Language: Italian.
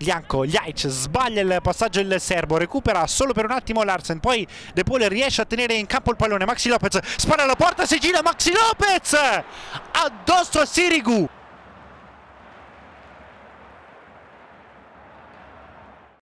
Jaic sbaglia il passaggio il serbo, recupera solo per un attimo Larsen, poi De Paul riesce a tenere in campo il pallone. Maxi Lopez spara alla porta, si gira Maxi Lopez addosso a Sirigu.